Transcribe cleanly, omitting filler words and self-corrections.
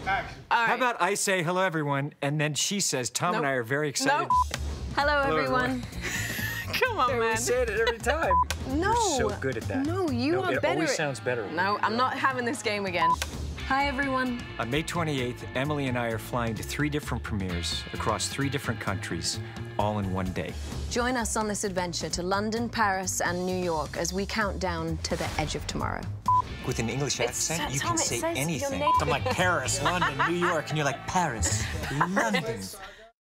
Action. How about I say hello, everyone, and then she says, Tom and I are very excited. Hello, everyone. Come on, man. We say it every time. No. You're so good at that. No, you are better. It always sounds better. No, I'm not having this game again. Hi, everyone. On May 28th, Emily and I are flying to 3 different premieres across 3 different countries, all in one day. Join us on this adventure to London, Paris, and New York as we count down to the edge of tomorrow. With an English accent, you Tom, can say your anything. name. I'm like Paris, London, New York, and you're like Paris, London.